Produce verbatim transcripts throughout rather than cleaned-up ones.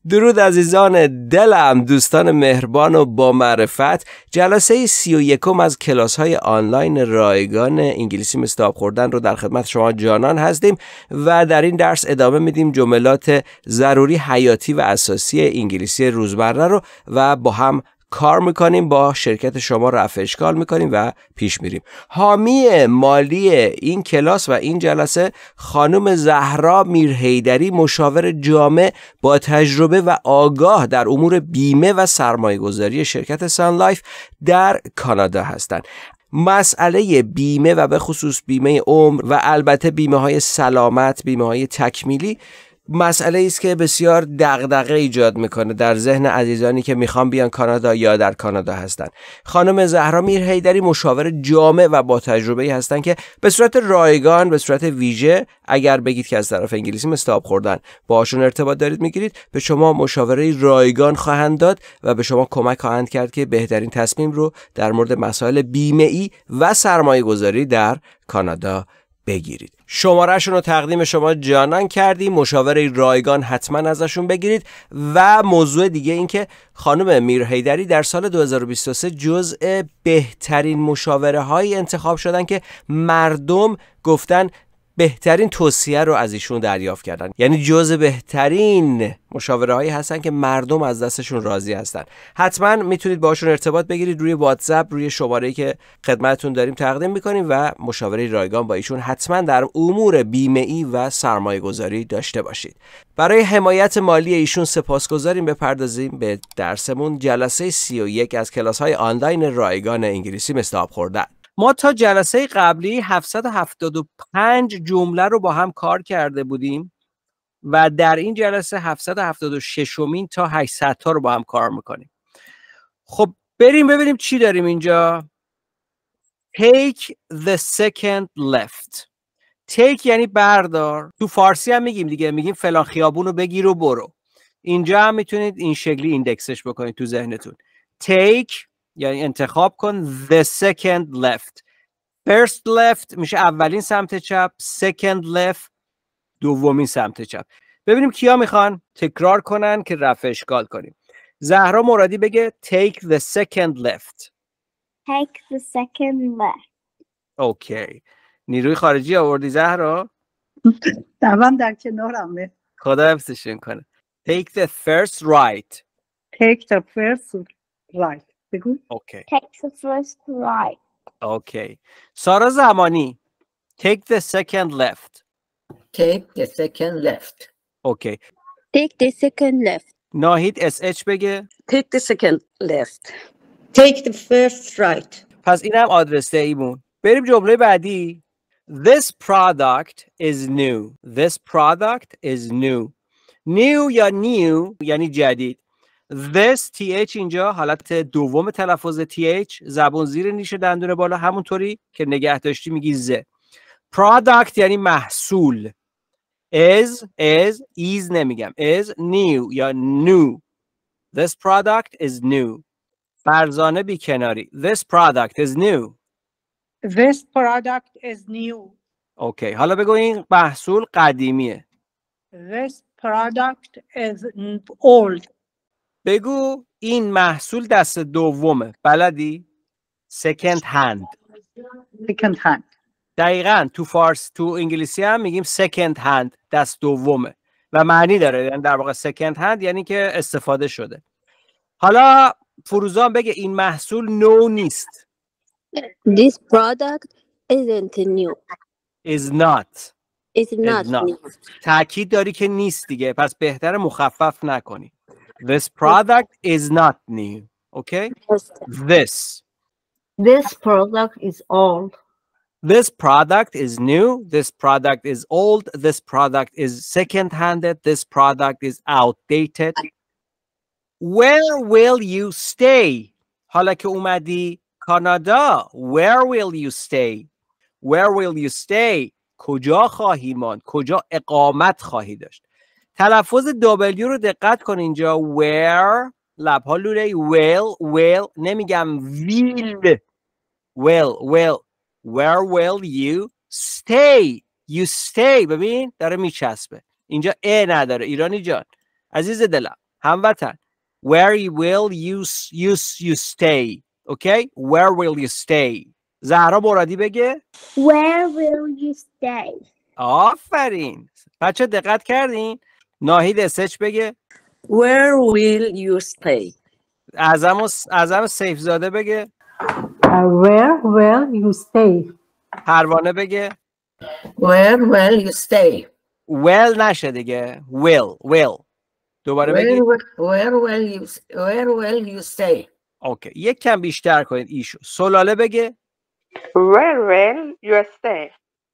درود عزیزان دلم، دوستان مهربان و با معرفت. جلسه سی و یکم از کلاس های آنلاین رایگان انگلیسی مثل آب خوردن رو در خدمت شما جانان هستیم و در این درس ادامه میدیم جملات ضروری حیاتی و اساسی انگلیسی روزمره رو و با هم کار میکنیم، با شرکت شما رفع اشکال میکنیم و پیش میریم. حامی مالی این کلاس و این جلسه خانم زهرا میرحیدری، مشاور جامع با تجربه و آگاه در امور بیمه و سرمایه گذاری شرکت سان لایف در کانادا هستند. مسئله بیمه و به خصوص بیمه عمر و البته بیمه های سلامت، بیمه های تکمیلی، مسئله است که بسیار دغدغه ایجاد میکنه در ذهن عزیزانی که میخوان بیان کانادا یا در کانادا هستن. خانم زهرا میرحیدری مشاور جامع و با تجربه‌ای هستن که به صورت رایگان، به صورت ویژه، اگر بگید که از طرف انگلیسی مثل آب خوردن باهاشون ارتباط دارید میگیرید، به شما مشاوره رایگان خواهند داد و به شما کمک خواهند کرد که بهترین تصمیم رو در مورد مسائل بیمه‌ای و سرمایه گذاری در کانادا بگیرید. شمارهشون رو تقدیم شما جانان کردیم، مشاوره رایگان حتما ازشون بگیرید. و موضوع دیگه این که خانم میرحیدری در سال دو هزار و بیست و سه جزء بهترین مشاوره های انتخاب شدن که مردم گفتن بهترین توصیه رو از ایشون دریافت کردن، یعنی جزء بهترین مشاوره هایی هستن که مردم از دستشون راضی هستن. حتما میتونید باشون ارتباط بگیرید روی واتساپ، روی شماره‌ای که خدمتتون داریم تقدیم میکنیم و مشاوره رایگان با ایشون حتما در امور بیمه‌ای و سرمایه گذاری داشته باشید. برای حمایت مالی ایشون سپاسگزاریم. بپردازیم به درسمون، جلسه سی و یک از کلاس های آنلاین رایگان انگلیسی مثل آب خوردن. ما تا جلسه قبلی هفتصد و هفتاد و پنج جمله رو با هم کار کرده بودیم و در این جلسه هفتصد و هفتاد و شش امین تا هشتصد تا رو با هم کار میکنیم. خب بریم ببینیم چی داریم اینجا. Take the second left. Take یعنی بردار. تو فارسی هم میگیم دیگه، میگیم فلان خیابون رو بگیر و برو. اینجا هم میتونید این شکلی ایندکسش بکنید تو ذهنتون. Take یعنی انتخاب کن. The second left. First left میشه اولین سمت چپ. Second left دومین سمت چپ. ببینیم کیا میخوان تکرار کنن که رفع اشکال کنیم. زهرا مرادی بگه take the second left. Take the second left. اوکی. نیروی خارجی آوردی زهرا؟ دوام در کنارمه. خدا حفظشون کنه. Take the first right. Take the first right. بگو. اوکی. Take the first right. اوکی. سارا زمانی. Take the second left. Take the second left. اوکی. Take the second left. ناهید اس اچ بگه. Take the second left. Take the first right. پس اینم آدرس ایمون. بریم جمله بعدی. This product is new. This product is new. New یا new یعنی جدید. This th اینجا حالت دوم تلفظ th، زبون زیر نیش دندون بالا، همونطوری که نگه داشتی میگی ز. Product یعنی محصول. Is is is نمیگم. Is new یا new. This product is new. فرزانه بی کناری. This product is new. This product is new. اوکی. حالا بگو این محصول قدیمیه. This product is old. بگو این محصول دست دومه. بلدی؟ Second hand. Second hand. دقیقاً تو فارس تو انگلیسی هم میگیم second hand، دست دومه و معنی داره، یعنی در واقع second hand یعنی که استفاده شده. حالا فروزان بگه این محصول نو نیست. This product isn't new. is not. It's not, is not. new. تأکید داری که نیست دیگه، پس بهتر مخفف نکنی. This product is not new. Okay? This. This product is old. This product is new. This product is old. This product is second-handed. This product is outdated. Where will you stay? حالا که اومدی کانادا. Where will you stay? Where will you stay? کجا خواهی ماند؟ کجا اقامت خواهی داشت؟ تلفظ W رو دقت کن اینجا. Where لبها لوله. Will will نمیگم will. Will will. Where will you stay? You stay. ببین داره میچسبه اینجا ا نداره. ایرانی جان عزیز دلم هموطن. Where will you you you stay? Okay? Where will you stay? زهرا مرادی بگه. Where will you stay? آفرین. بچه دقت کردین؟ ناهید اسچ بگه. Where will you stay? اعظم و اعظم سیف زاده بگه. Uh, where will you stay? پروانه بگه. Where will you stay? well نشه دیگه. will will دوباره Where, بگی. wi- where will you where will you stay? اوکی یک کم بیشتر کنید ایشو. سلاله بگه. Where will you stay?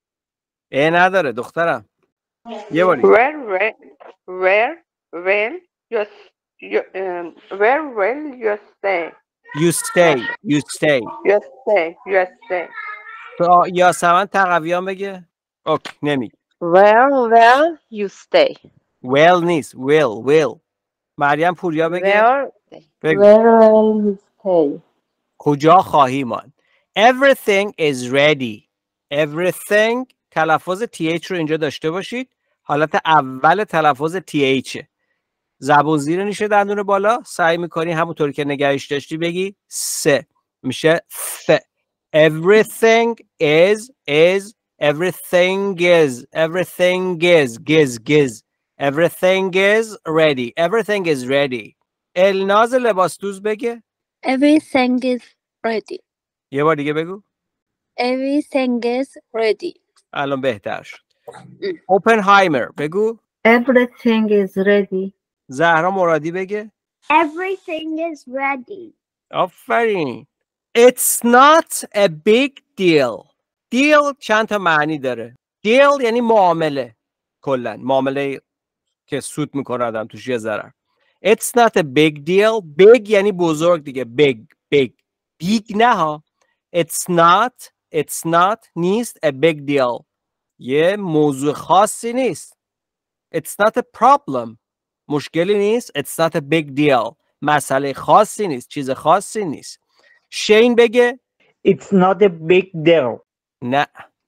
اه نداره دخترم. یه باری. Where will where will you s- you um, where will you stay? you stay you stay You stay. You stay. تو یاسمن تقویان بگه. اوکی نمی. Where will you stay? well نیست. will will مریم پوریا بگه. Where بگو. Where will you stay? کجا خواهی ماند. everything is ready. everything تلفظ th رو اینجا داشته باشید. حالت اول تلفظ th زبون زیر نیشه دندون بالا. سعی میکنی همونطوری که نگهش داشتی بگی سه. میشه ث. everything is is everything is everything is giz giz everything is ready everything is ready. الناز لباس دوز بگه. Everything is ready. یه بار دیگه بگو. Everything is ready. الان بهتر شد. اوپنهایمر بگو. Everything is ready. زهرا مرادی بگه. Everything is ready. آفرین. It's not a big deal. deal چند تا معنی داره. deal یعنی معامله. کلن معامله که سود میکنه آدم توش یه ضرر. It's not a big deal. big یعنی بزرگ دیگه. big big big نه ها. It's not It's not نیست a big deal. یه موضوع خاصی نیست. It's not a problem. مشکلی نیست. It's not a big deal. مسئله خاصی نیست. چیز خاصی نیست. شین بگه. It's not a big deal. نه.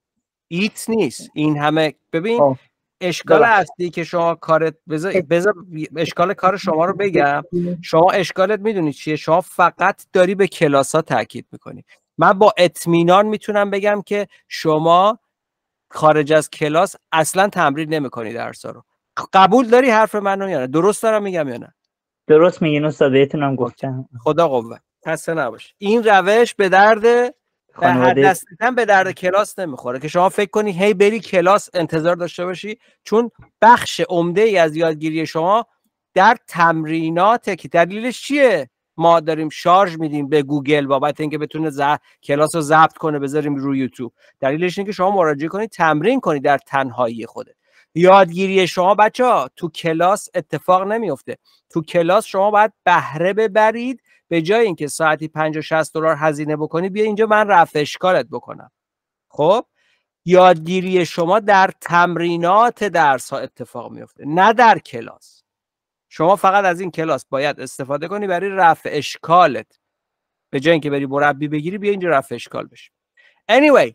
ایت نیست. این همه ببین آه. اشکال ببخشید. اصلی که شما کارت بذار بذار اشکال کار شما رو بگم. شما اشکالت میدونی چیه؟ شما فقط داری به کلاس ها تاکید میکنی. من با اطمینان میتونم بگم که شما خارج از کلاس اصلا تمرین نمیکنی درسا رو. قبول داری حرف منو یا نه؟ درست دارم میگم یا نه؟ درست میگین استاد، بهتونم گفتم. خدا قوت. خسته نباش. این روش به درد به هر خانواده دستتن به درد کلاس نمیخوره که شما فکر کنی هی بری کلاس انتظار داشته باشی، چون بخش عمده ای از یادگیری شما در تمریناته. که دلیلش چیه؟ ما داریم شارژ میدیم به گوگل بابت اینکه بتونه ز... کلاس رو ضبط کنه بذاریم روی یوتیوب. دلیلش اینه که شما مراجعه کنید تمرین کنید در تنهایی خودت. یادگیری شما بچه‌ها تو کلاس اتفاق نمیفته. تو کلاس شما باید بهره ببرید. به جای اینکه ساعتی پنجاه شصت دلار هزینه بکنی بیا اینجا من رفع اشکالت بکنم. خب یادگیری شما در تمرینات درس ها اتفاق میفته نه در کلاس. شما فقط از این کلاس باید استفاده کنی برای رفع اشکالت. به جای اینکه بری مربی بگیری بیا اینجا رفع اشکال بشی. Anyway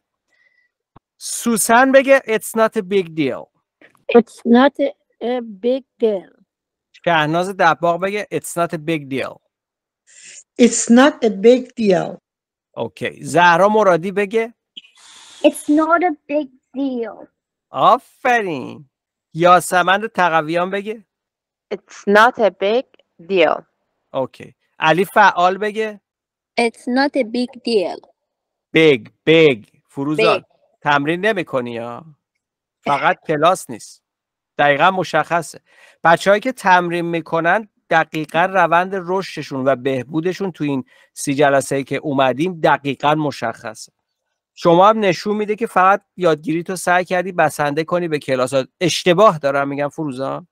سوسن بگه it's not a big deal. It's not a, a big deal. شهناز دباغ بگه it's not a big deal. It's not a big deal. اوکی. زهرا مرادی بگه It's not a big deal. آفرین. یاسمن تقویان بگه It's not a big deal. اوکی. علی فعال بگه It's not a big deal. بیگ بیگ. فروزان Big. تمرین نمی کنی ها، فقط کلاس نیست. دقیقا مشخصه. بچه‌هایی که تمرین میکنن دقیقا روند رشدشون و بهبودشون تو این سی جلسه‌ای که اومدیم دقیقا مشخصه. شما هم نشون میده که فقط یادگیری تو سعی کردی بسنده کنی به کلاسات. اشتباه دارم میگم فروزان؟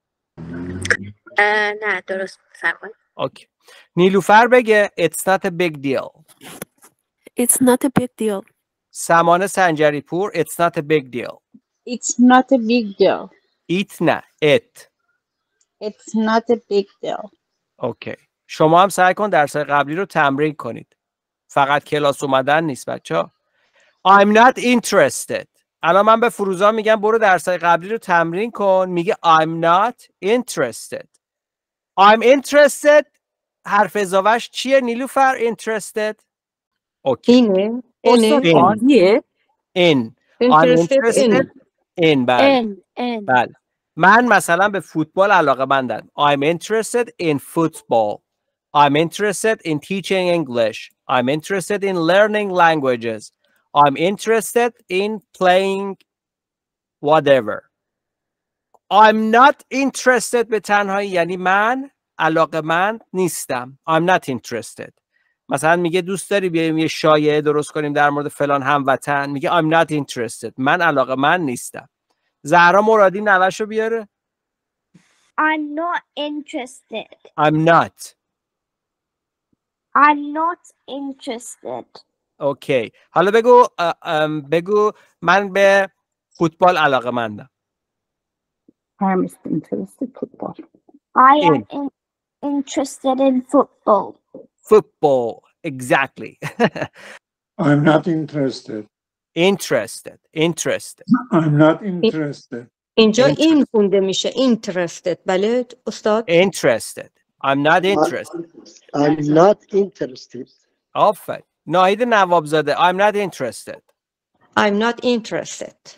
نه درست فرمایید. اوکی. نیلوفر بگه it's not a big deal. It's not a big deal. سمانه سنجری پور it's not a big deal. It's not a big deal. it نه it. It's not a big deal. اوکی. شما هم سعی کن درس‌های قبلی رو تمرین کنید. فقط کلاس اومدن نیست بچه‌ها. I'm not interested. الان من به فروزان میگم برو درس‌های قبلی رو تمرین کن، میگه I'm not interested. I'm interested حرف اضافهش چیه نیلوفر؟ interested. اوکی. اینه استاد In. آنیه in. I'm interested interested in in. بله. In, in. بله. من مثلا به فوتبال علاقه‌مندم. I'm interested in football. I'm interested in teaching English. I'm interested in learning languages. I'm interested in playing whatever. I'm not interested به تنهایی یعنی من علاقه‌مند نیستم. I'm not interested. مثلا میگه دوست داری بیایم یه شایعه درست کنیم در مورد فلان هموطن، میگه I'm not interested. من علاقه‌مند نیستم. زهرا مرادی نوشو بیاره. I'm not interested. I'm not. I'm not interested. اوکی. حالا بگو اه، ام، بگو من به فوتبال علاقه‌مندم. I'm interested football. I am In. in, interested in football. Football. Exactly. I'm not interested. Interested. Interested. I'm not interested. اینجا Interested. این خونده میشه interested. بله استاد Interested. I'm not interested. I'm not interested. آفرین. ناهید نوابزاده. I'm not interested. I'm not interested.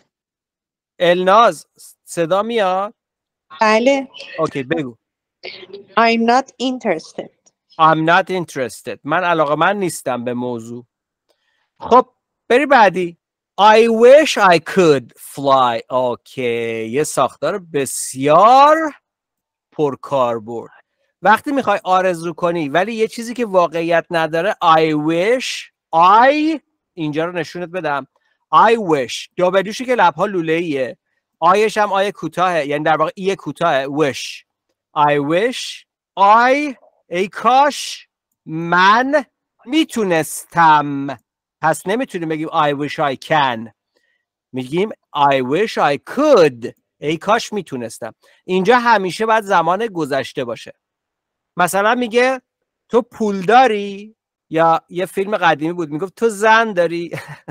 الناز صدا میاد؟ بله. اوکی بگو. I'm not interested. I'm not interested. من علاقه‌مند نیستم به موضوع. خب بری بعدی. I wish I could fly. اوکی. یه ساختار بسیار پرکاربرد. وقتی میخوای آرزو کنی ولی یه چیزی که واقعیت نداره I wish I اینجا رو نشونت بدم. I wish دابلیوشی که لبها لوله ایه. آیش هم آیه کوتاهه یعنی در واقع ای کوتاهه. wish I wish I ای کاش من میتونستم. پس نمیتونیم بگیم I wish I can. میگیم I wish I could. ای کاش میتونستم. اینجا همیشه باید زمان گذشته باشه. مثلا میگه تو پول داری یا یه فیلم قدیمی بود میگفت تو زن داری.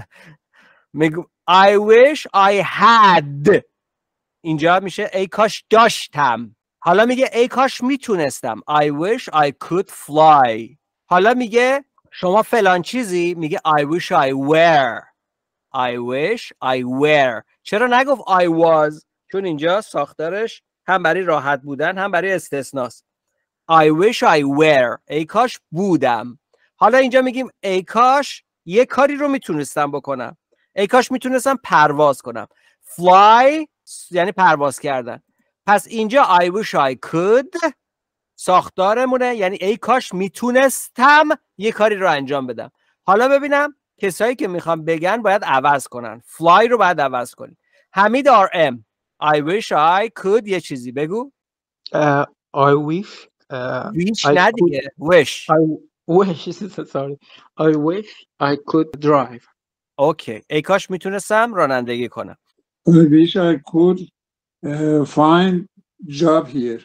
میگم I wish I had. اینجا میشه ای کاش داشتم. حالا میگه ای کاش میتونستم. I wish I could fly. حالا میگه شما فلان چیزی میگه I wish I were. I wish I were. چرا نگفت I was؟ چون اینجا ساختارش هم برای راحت بودن هم برای استثناست. I wish I were. ای کاش بودم. حالا اینجا میگیم ای کاش یه کاری رو میتونستم بکنم. ای کاش میتونستم پرواز کنم. Fly یعنی پرواز کردن. پس اینجا I wish I could ساختارمونه یعنی ای کاش میتونستم یه کاری رو انجام بدم. حالا ببینم کسایی که میخوام بگن باید عوض کنن. Fly رو باید عوض کنی. حمید آر ام I wish I could یه چیزی بگو. Uh, I wish uh, wish I نه could, دیگه wish. I wish sorry. I wish I could drive. اوکی. ای کاش میتونستم رانندگی کنم. I wish I could uh, find job here.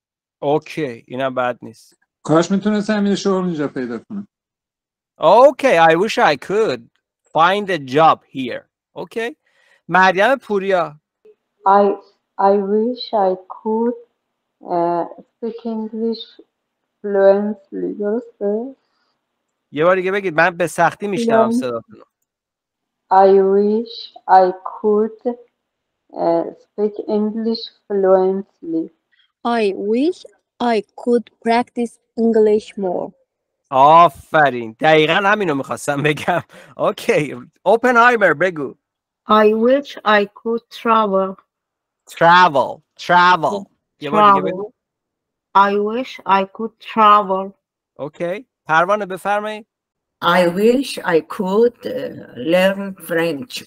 اوکی. اینم بد نیست. کاش میتونستم یه شغل اینجا پیدا کنم. اوکی. I wish I could find a job here. اوکی. مریم پوریا. I I wish I could uh, speak English fluently. درسته؟ یه بار دیگه بگید من به سختی میشنوم صداتون. I wish I could uh, speak English fluently. I wish I could practice English more. آفرین. دقیقا همینو میخواستم بگم. اوکی. اوپنهایمر بگو. I wish I could travel. travel. travel. یه بار دیگه بگو. I wish I could travel. اوکی. پروانه بفرمایید. I wish I could uh, learn French.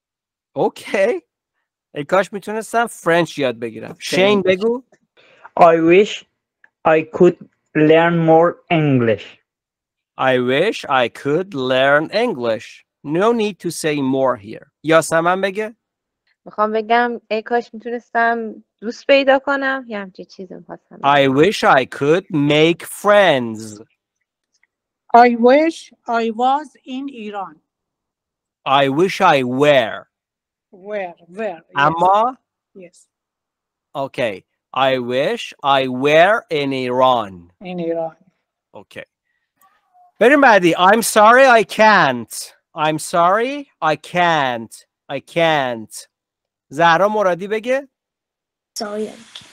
اوکی. ای کاش میتونستم فرنچ یاد بگیرم. شین بگو. I wish I could learn more English. I wish I could learn English. No need to say more here. یاسمن بگه. میخوام بگم ای کاش میتونستم دوست پیدا کنم یه همچین چیزی میخواستم. I wish I could make friends. I wish I was in Iran. I wish I were. Where? Where? Yes. اما Yes. okay. I wish I were in Iran. In Iran. Okay. بریم بعدی. I'm sorry I can't. I'm sorry I can't. I can't. زهرا مرادی بگه. Sorry.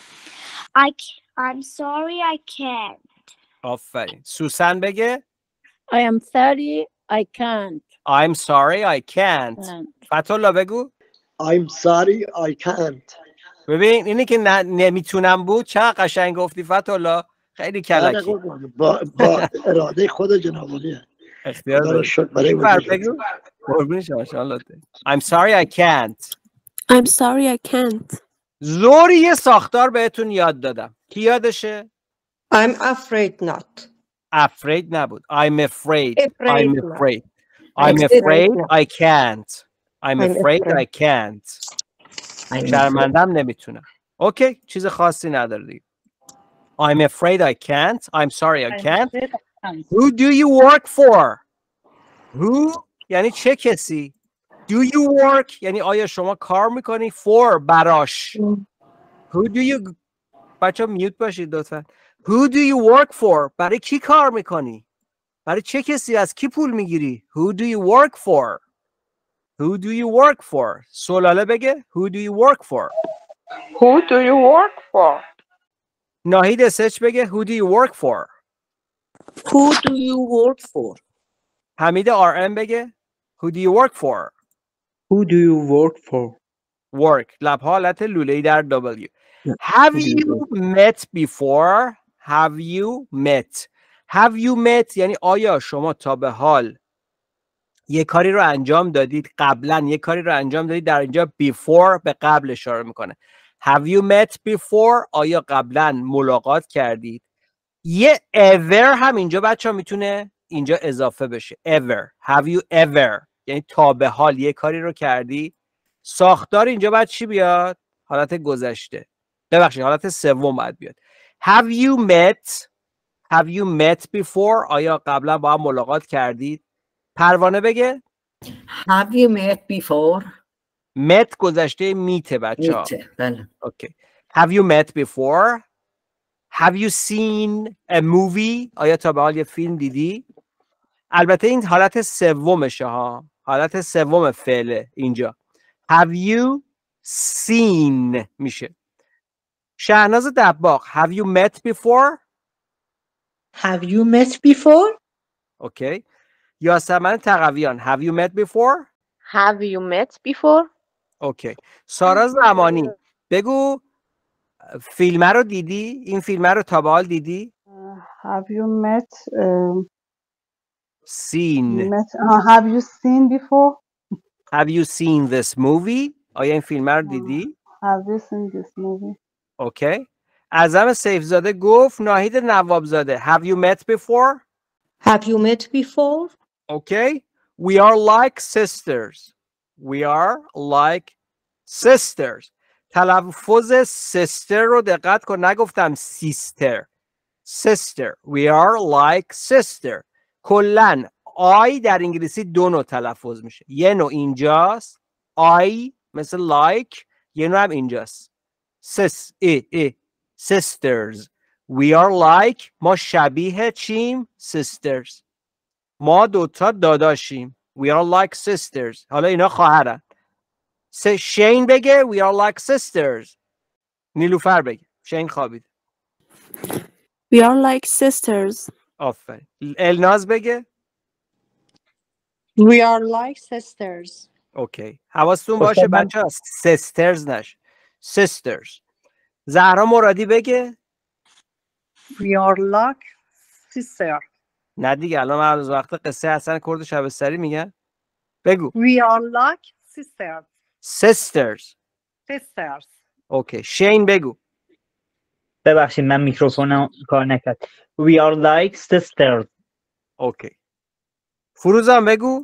I c- I'm sorry I can't. آفرین. سوسن بگه. I am sorry I can't. I'm sorry I can't. فتحالله بگو. I'm sorry I can't. ببین اینی که نه نمیتونم بود چقدر قشنگ گفتی فتحالله. خیلی کلکی. با, با اراده خود جناب عالیه. اختیار خدا رو داری. شکر برای فرد وجود. بگو. قربون شما انشالله. I'm sorry I can't. I'm sorry I can't. زوری یه ساختار بهتون یاد دادم. کی یادشه؟ I'm afraid not. Afraid نبود. I'm afraid. Afraid I'm not. afraid. I'm I'm afraid afraid I can't. I'm I'm afraid I afraid. can't. I'm شرمندم نمیتونم. اوکی چیز خاصی نداره دیگه. I'm afraid I can't. I'm sorry I can't. Who do you work for? Who یعنی چه کسی؟ Do you work یعنی آیا شما کار میکنی for براش؟ Who do you بچه میوت باشید لطفا. Who do you work for برای کی کار میکنی؟ برای چه کسی از کی پول میگیری؟ Who do you work for? Who do you work for? سلاله بگه. Who do you work for? Who do you work for? ناهید اسچ بگه. Who do you work for? Who do you work for? حمید آر ام بگه. Who do you work for? Who do you work for? Work لبها حالت لوله‌ای در W. Have you met before? Have you met? Have you met یعنی آیا شما تا به حال یه کاری رو انجام دادید؟ قبلا یه کاری رو انجام دادید. در اینجا before به قبل اشاره میکنه. Have you met before؟ آیا قبلا ملاقات کردید؟ یه ever هم اینجا بچه ها میتونه اینجا اضافه بشه. ever. Have you ever یعنی تا به حال یه کاری رو کردی؟ ساختار اینجا باید چی بیاد؟ حالت گذشته. ببخشید حالت سوم باید بیاد. Have you met? Have you met before؟ آیا قبلا با هم ملاقات کردید؟ پروانه بگه. Have you met before? met گذشته میته بچه ها. میته بله. Okay. Have you met before? Have you seen a movie؟ آیا تا به حال یه فیلم دیدی؟ البته این حالت سومشه ها. حالت سوم فعله اینجا. Have you seen میشه. شهناز دباغ. Have you met before؟ Have you met before? اوکی. یاسمن تقویان. Have you met before؟ Have you met before? اوکی. سارا زمانی بگو فیلم رو دیدی؟ این فیلم رو تا به حال دیدی؟ Have you met um, seen. met uh, have you seen before? Have you seen this movie؟ آیا این فیلم رو دیدی؟ Have you seen this movie? اوکی. اعظم سیفزاده گفت. ناهید نواب زاده. Have you met before؟ Have you met before? Okay. We are like sisters. We are like sisters. تلفظ sister رو دقت کن. نگفتم sister. Sister. We are like sister. کلن I در انگلیسی دو نوع تلفظ میشه. یه نوع اینجاست. I مثل like. یه نوع هم اینجاست. sis. ای ای. Sisters. We are like. ما شبیه چیم؟ Sisters. ما دوتا داداشیم. We are like sisters. حالا اینا خواهرن. شین بگه we are like sisters. نیلوفر بگه. شین خوابید. We are like sisters. آفرین. الناز بگه. We are like sisters. اوکی. حواستون باشه بچه ها sisters نشه. Sisters. زهرا مرادی بگه. We are like sisters. نه دیگه الان من از وقت قصه حسن کرد شبستری میگن. بگو. We are like sisters. Sisters. Sisters. اوکی. شین بگو. ببخشید من میکروفونم کار نکرد. We are like sisters. اوکی. فروزان بگو.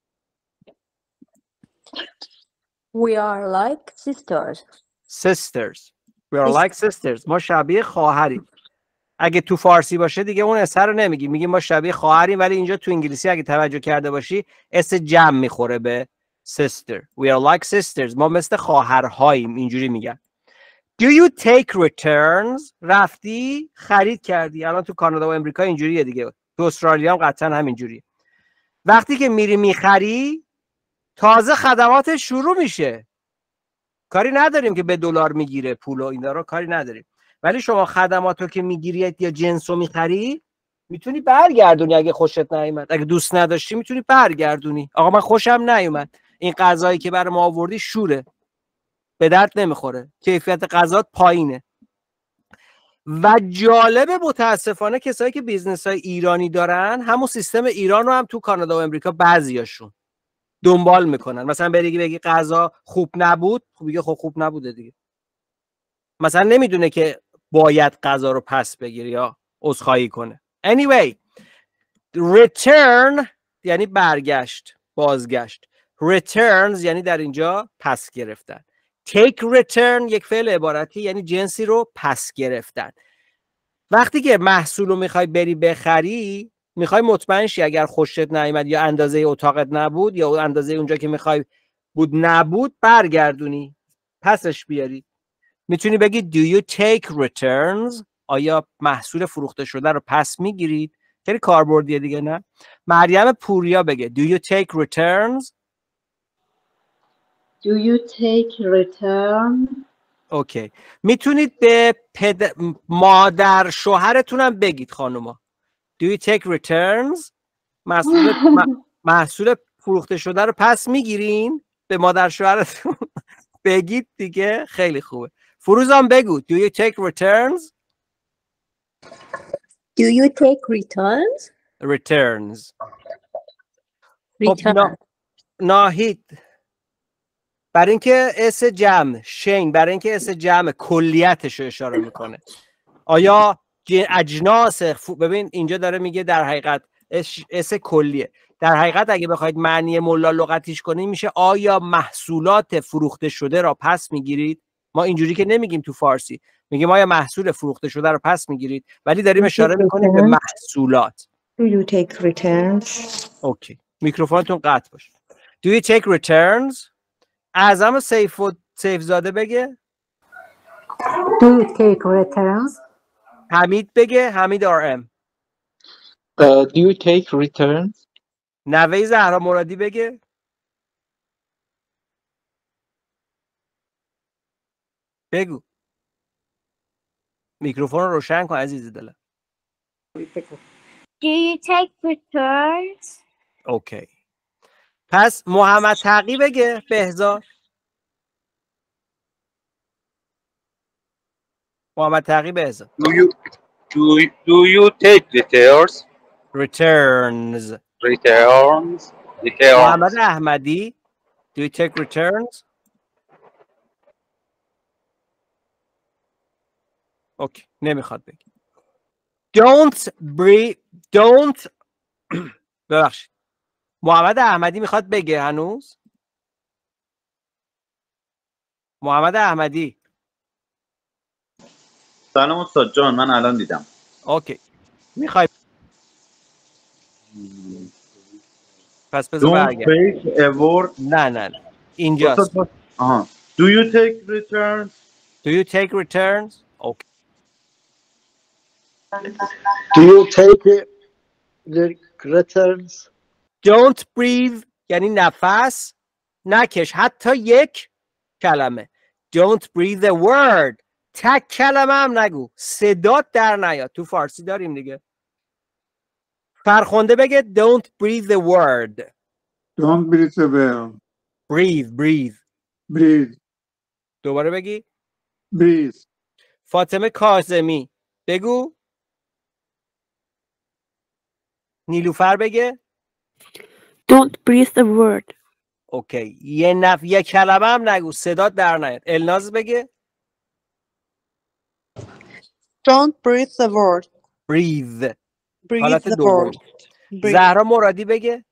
We are like sisters. Sisters. We are like sisters. ما شبیه خواهریم. اگه تو فارسی باشه دیگه اون اثر رو نمیگی. میگی ما شبیه خواهریم ولی اینجا تو انگلیسی اگه توجه کرده باشی اس جمع میخوره به sister. We are like sisters. ما مثل خواهرهاییم اینجوری میگن. Do you take returns؟ رفتی خرید کردی. الان تو کانادا و امریکا اینجوریه دیگه، تو استرالیا هم قطعا همینجوریه. وقتی که میری میخری تازه خدمات شروع میشه. کاری نداریم که به دلار میگیره پول و اینا رو کاری نداریم، ولی شما خدماتو که میگیری یا جنسو میخری میتونی برگردونی. اگه خوشت نیومد، اگه دوست نداشتی میتونی برگردونی. آقا من خوشم نیومد، این غذایی که برای ما آوردی شوره، به درد نمیخوره، کیفیت غذات پایینه. و جالب متاسفانه کسایی که بیزنس های ایرانی دارن همون سیستم ایران رو هم تو کانادا و امریکا بعضیاشون دنبال میکنن. مثلا بری بگی غذا خوب نبود، خب میگه خب خوب نبوده دیگه. مثلا نمیدونه که باید غذا رو پس بگیری یا عذرخواهی کنه. anyway return یعنی برگشت، بازگشت. returns یعنی در اینجا پس گرفتن. take return یک فعل عبارتی یعنی جنسی رو پس گرفتن. وقتی که محصول رو میخوای بری بخری، میخوای مطمئن شی اگر خوشت نیامد یا اندازه اتاقت نبود یا اندازه اونجا که میخوای بود نبود، برگردونی، پسش بیاری. میتونی بگی do you take returns؟ آیا محصول فروخته شده رو پس میگیرید؟ خیلی کاربردیه دیگه، نه؟ مریم پوریا بگه do you take returns؟ Do you take return؟ اوکی. میتونید به پد... مادر شوهرتونم بگید خانوما do you take returns؟ محصول م... محصول فروخته شده رو پس میگیرین؟ به مادر شوهرتون بگید دیگه، خیلی خوبه. فروزم بگو do you take returns؟ Do you take returns؟ returns. Return. نا... ناهید برای اینکه اس جمع شین، برای اینکه اس جمع کلیتش رو اشاره میکنه. آیا اجناس ف... ببین اینجا داره میگه در حقیقت اس, اس کلیه. در حقیقت اگه بخواید معنی ملا لغتیش کنیم میشه آیا محصولات فروخته شده را پس میگیرید؟ ما اینجوری که نمیگیم تو فارسی، میگیم آیا محصول فروخته شده را پس میگیرید، ولی داریم اشاره میکنیم به محصولات. Do you take returns؟ اوکی. میکروفونتون قطع باشه. Do you take returns؟ اعظم سیف و سیف زاده بگه Do you take returns؟ حمید بگه حمید آر ام. Uh, do you take returns؟ نوه زهرا مرادی بگه بگو. میکروفون رو روشن کن عزیز دلم. Do you take returns؟ اوکی. پس محمد تقی بگه بهزاد. محمد تقی بهزاد. Do you do you, do you take returns؟ returns. returns. returns. محمد احمدی do you take returns؟ اوکی نمیخواد بگی. don't breathe don't ببخشید محمد احمدی میخواد بگه هنوز؟ محمد احمدی. سلام استاد جان، من الان دیدم. اوکی میخوای پس بذار برگرد. Don't take a word. نه نه نه اینجاست. آها. Do you take returns؟ Do you take returns؟ اوکی. Do you take the returns؟ Don't breathe یعنی نفس نکش حتی یک کلمه. Don't breathe a word. تک کلمه هم نگو، صدات در نیاد. تو فارسی داریم دیگه. فرخنده بگه don't breathe the word. Don't breathe the word. breathe breathe breathe. دوباره بگی breathe. فاطمه کاظمی بگو. نیلوفر بگه don't breathe the word. اوکی. یه نف یه کلمه هم نگو، صدات در نیاد. الناز بگه Don't breathe the word. breathe. Breathe حالت the دوم. word. Breathe. زهرا مرادی بگه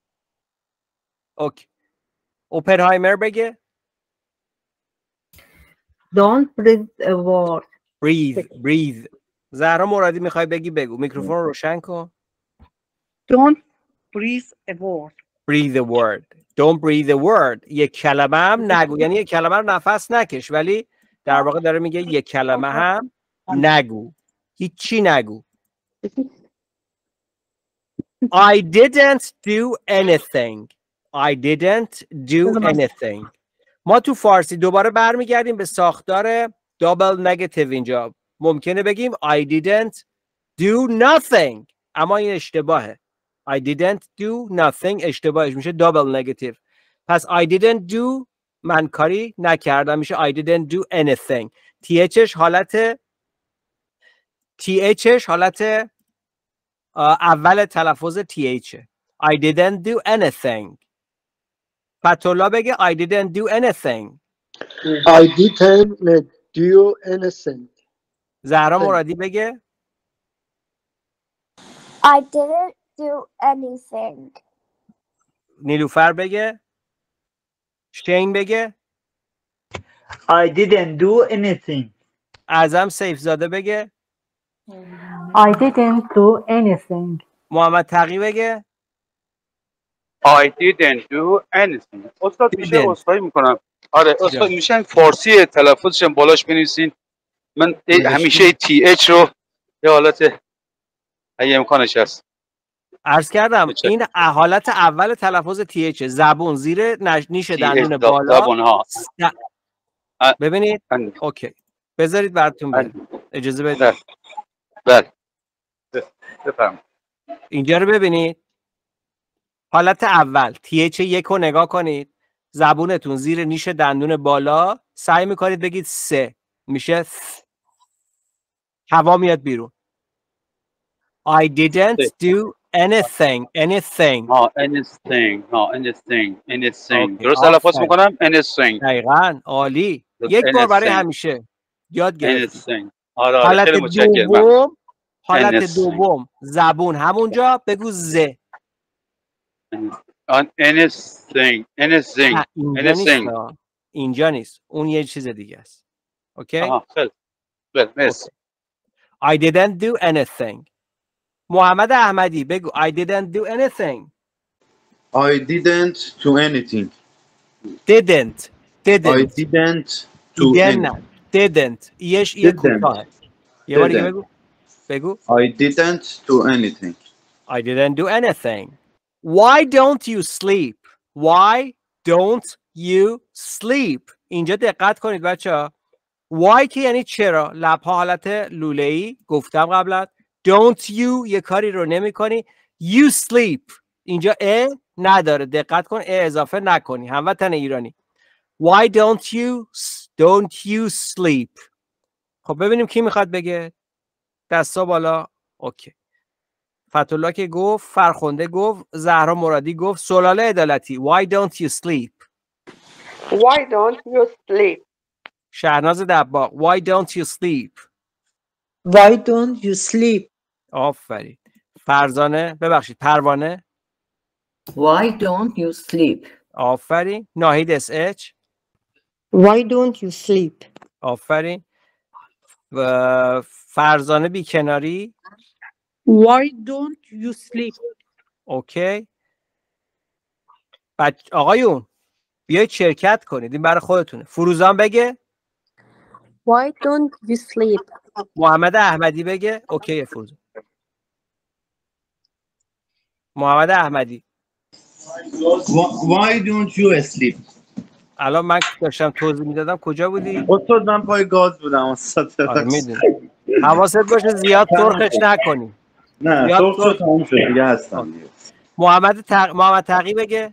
اوکی. اوپنهایمر بگه Don't breathe a word. breathe breathe. زهرا مرادی میخوای بگی بگو. میکروفون رو روشن کن. Don't breathe a word. breathe the word. Don't breathe the word. یک کلمه هم نگو، یعنی یک کلمه رو نفس نکش ولی در واقع داره میگه یک کلمه هم نگو، هیچی نگو. I didn't do anything. I didn't do anything. ما تو فارسی دوباره برمیگردیم به ساختار دابل نگاتیو. اینجا ممکنه بگیم I didn't do nothing، اما این اشتباهه. I didn't do nothing اشتباهش میشه دابل نگاتیو. پس I didn't do من کاری نکردم میشه I didn't do anything. تیچش حالت تیچش حالت اول تلفظ تیچه. I didn't do anything. فتولا بگه I didn't do anything. I didn't do anything. زهرا مرادی بگه I didn't do anything. نیلوفر بگه شین بگه I didn't do anything. اعظم سیف زاده بگه I didn't do anything. محمد تقی بگه I didn't do anything. استاد میشه didn't. اصخایی میکنم. آره استاد میشه فارسی تلفظش هم بالاش بنویسین. من همیشه تی اچ رو یه حالت اگه امکانش هست عرض کردم این حالت اول تلفظ تی اچ، زبون زیر نیش دندون بالا. زبون ها. ببینید اوکی بذارید براتون بگم. اجازه بدید. بله بفرمایید. اینجا رو ببینید. حالت اول تی اچ یک رو نگاه کنید. زبونتون زیر نیش دندون بالا، سعی میکنید بگید سه، میشه ث. هوا میاد بیرون. I didn't do anything. Anything. ها anything. ها anything. anything. درست تلفظ میکنم؟ anything. دقیقاً عالی. یک بار برای همیشه یاد گرفتید. حالت دوم حالت دوم زبون همونجا بگو ز. on anything. anything. اینجا نیست. اینجا نیست. اون یه چیز دیگه است. اوکی؟ آها خیلی. بله مرسی. I didn't do anything. محمد احمدی بگو I didn't do anything. I didn't do anything. Didn't. Didn't. I didn't do anything. Didn't. ایش یه کوتاه. یه بار دیگه بگو. بگو. I didn't do anything. I didn't do anything. Why don't you sleep? Why don't you sleep? اینجا دقت کنید بچه‌ها. Why که یعنی چرا؟ لب‌ها حالت لوله‌ای گفتم قبلا. Don't you یه کاری رو نمی کنی. You sleep. اینجا ا نداره. دقت کن ا اضافه نکنی. هموطن ایرانی. Why don't you don't you sleep? خب ببینیم کی میخواد بگه. دستا بالا. اوکی. فتولا که گفت، فرخنده گفت، زهرا مرادی گفت، سلاله عدالتی. Why don't you sleep? Why don't you sleep? شهناز دباغ. Why don't you sleep? Why don't you sleep? آفرین. فرزانه ببخشید پروانه. Why don't you sleep? آفرین. ناهید اس اچ. Why don't you sleep? آفرین. و فرزانه بیکناری. Why don't you sleep? اوکی. بچ آقایون بیایید شرکت کنید. این برای خودتونه. فروزان بگه Why don't you sleep? محمد احمدی بگه اوکی. فروزان. محمد احمدی. Why don't you sleep? الان من داشتم توضیح میدادم کجا بودی؟ استاد من پای گاز بودم استاد. آره میدونم. حواست باشه زیاد سرخش نکنی. نه سرخ شد تموم شد دیگه هستم. محمد تق... محمد تقی بگه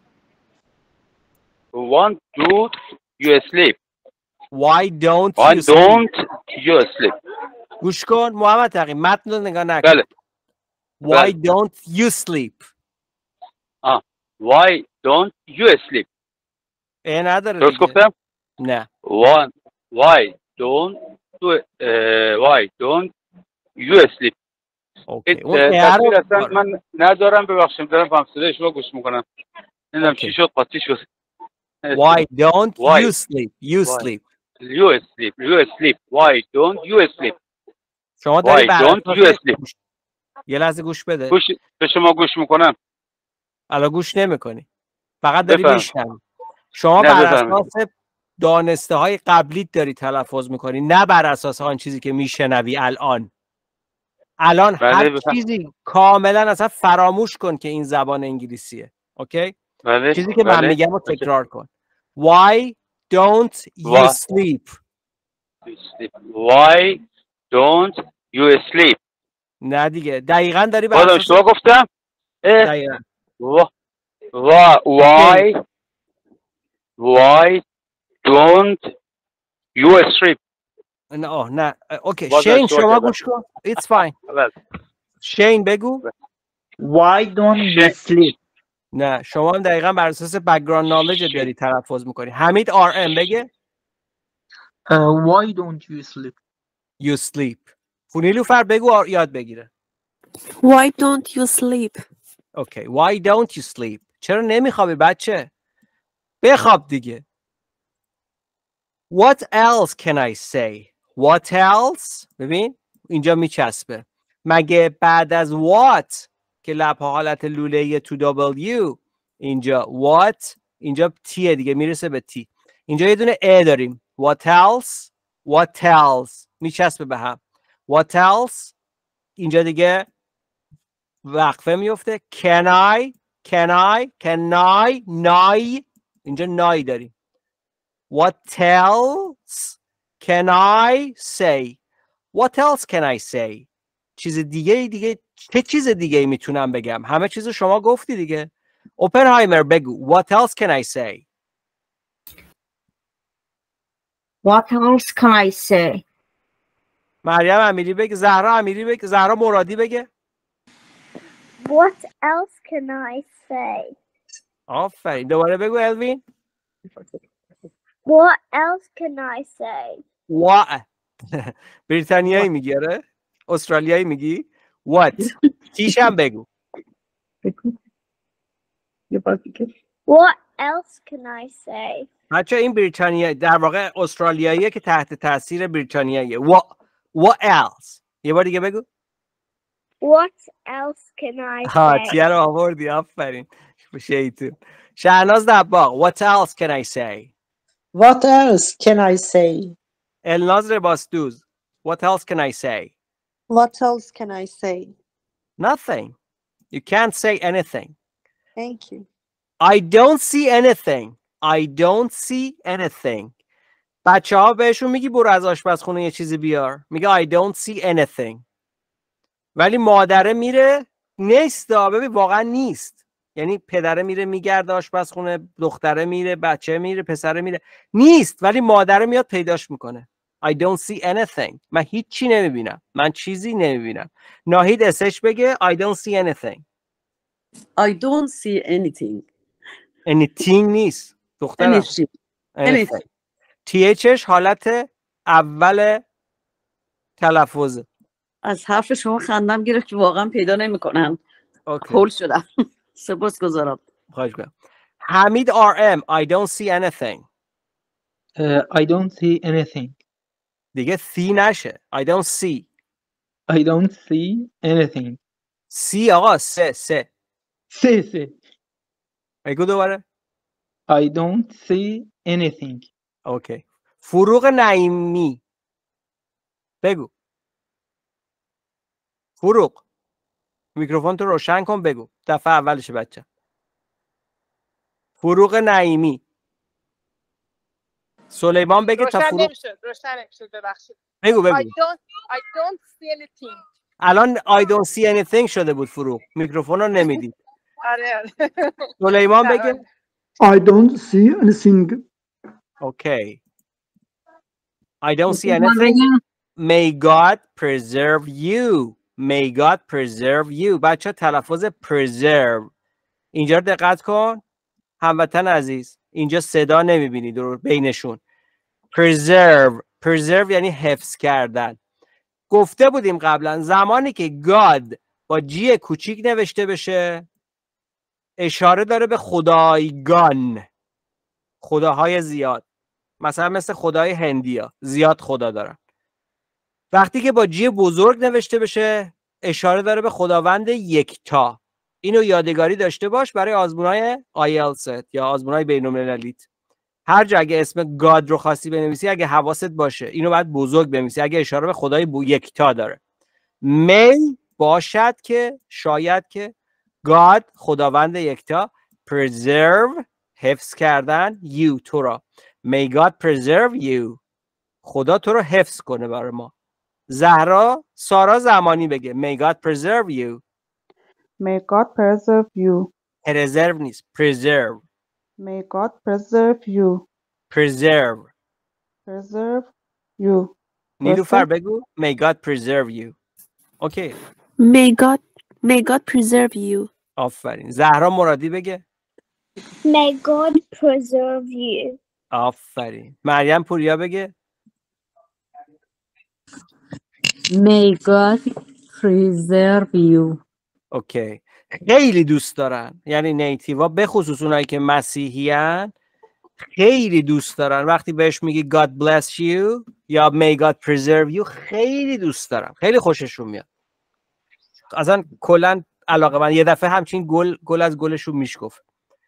Want do you sleep? Why don't Why you don't sleep? you sleep? گوش کن محمد تقی متن رو نگاه نکن. بله. Why don't you sleep? آه. Why don't you sleep? اه نداره. درست گفتم؟ نه. Why why don't do uh, why don't you sleep? اوکی. تصویر اصلا من ندارم ببخشید دارم فهم صدای شما گوش میکنم. نمیدونم چی شد قاطی شد. Why don't Why? you sleep? You Why? sleep. You sleep. You sleep. Why don't you sleep? شما Why داری don't you sleep? یه لحظه گوش بده. گوش به شما گوش میکنم. الان گوش نمیکنی. فقط داری بفهم. میشنوی. شما نه بر بفهم. اساس دانسته های قبلیت داری تلفظ میکنی، نه بر اساس آن چیزی که میشنوی الان. الان هر بله. چیزی کاملا اصلا فراموش کن که این زبان انگلیسیه. اوکی؟ بله. چیزی که بله. من میگم رو تکرار کن. Why don't you Why? sleep? Why don't you sleep? نه دیگه دقیقاً داری بر بازم اساس اشتباه گفتم؟ دقیقاً. Why Why don't you sleep? نه آه نه اوکی. بازم شین اشتباه شما کردم. گوش کن. It's fine. شین بگو. Why don't you sleep? نه شما هم دقیقاً بر اساس بک‌گراند نالج داری تلفظ میکنی. حمید آر ام بگه. Uh, why don't you sleep? You sleep. فونیلوفر بگو آر- یاد بگیره. Why don't you sleep? اوکی. Why don't you sleep? چرا نمیخوابی بچه؟ بخواب دیگه. What else can I say? What else؟ ببین اینجا میچسبه. مگه بعد از what که لبها حالت لوله تو W اینجا what اینجا تیه دیگه میرسه به تی. اینجا یه دونه ا داریم. What else؟ What else؟ میچسبه به هم. What else؟ اینجا دیگه وقفه میفته. Can I؟ Can I؟ Can I؟ نای اینجا نای داریم. What else can I say? What else can I say? چیز دیگه دیگه چه چیز دیگه میتونم بگم؟ همه چیزو شما گفتی دیگه. اوپنهایمر بگو. What else can I say? What else can I say? مریم امیری بگه. زهرا امیری بگه. زهرا مرادی بگه. What else can I say? آفرین. دوباره بگو الوین. What else can I say? What بریتانیایی میگی آره؟ استرالیایی میگی؟ What تیش هم بگو. What else can I say? بچه این بریتانیا در واقع استرالیاییه که تحت تاثیر بریتانیاییه. What What else؟ یه بار دیگه بگو. What else can I ها say? تیه رو آوردی. آفرین. شیطون. شهناز دباغ. What else can I say? What else can I say? الناز رباستوز. What else can I say? What else can I say? Nothing. You can't say anything. Thank you. I don't see anything. I don't see anything. بچه ها بهشون میگی برو از آشپزخونه یه چیزی بیار. میگه I don't see anything. ولی مادره میره نیست. ببین واقعا نیست. یعنی پدره میره میگرده آشپزخونه، دختره میره، بچه میره، پسره میره، نیست. ولی مادره میاد پیداش میکنه. I don't see anything. من هیچی نمیبینم. من چیزی نمیبینم. ناهید اسش بگه I don't see anything. I don't see anything. anything نیست دخترم. Anything. anything. تیچش حالت اول تلفظ. از حرف شما خندم گرفت که واقعا پیدا نمیکنم. هول شدم. سپاسگزارم. خواهش می‌کنم. حمید آر ام I don't see anything. Uh, I don't see anything. دیگه سی نشه. I don't see. I don't see anything. سی آقا سه سه. سه سه. بگو دوباره. I don't see anything. اوکی. فروغ نعیمی بگو. فروغ میکروفون تو روشن کن بگو. دفعه اولشه بچه. فروغ نعیمی. سلیمان بگه تا روشن فروغ. نمیشد. روشن نمیشد ببخشید. بگو بگو. I don't I don't see anything. الان I don't see anything شده بود فروغ. میکروفون رو نمیدید. آره آره. سلیمان بگه. I don't see anything. Okay. I don't see anything. May God preserve you. May God preserve you. بچه تلفظ preserve. اینجا دقت کن. هموطن عزیز. اینجا صدا نمیبینی درست بینشون. preserve. preserve یعنی حفظ کردن. گفته بودیم قبلا زمانی که God با جی کوچیک نوشته بشه اشاره داره به خدایگان. خداهای زیاد. مثلا مثل خدای هندیا زیاد خدا دارن. وقتی که با جی بزرگ نوشته بشه اشاره داره به خداوند یکتا. اینو یادگاری داشته باش برای آزمونای آیلتس یا آزمونای بین‌المللیت. هر جا اگه اسم گاد رو خواستی بنویسی، اگه حواست باشه اینو باید بزرگ بنویسی اگه اشاره به خدای بو یکتا داره. می باشد که، شاید که، God خداوند یکتا، preserve حفظ کردن، you تو را. May God preserve you. خدا تو رو حفظ کنه برای ما. زهرا سارا زمانی بگه May God preserve you. May God preserve you. preserve نیست preserve. May God preserve you. preserve. Preserve you. نیلوفر بگو May God preserve you. اوکی. May God May God preserve you. آفرین. زهرا مرادی بگه May God preserve you. آفرین. مریم پوریا بگه May God preserve you. اوکی. خیلی دوست دارن، یعنی نیتیوا به خصوص اونایی که مسیحیان خیلی دوست دارن وقتی بهش میگی God bless you یا May God preserve you، خیلی دوست دارن، خیلی خوششون میاد. اصلا کلا علاقه من یه دفعه همچین گل گل از گلشون میشکفت.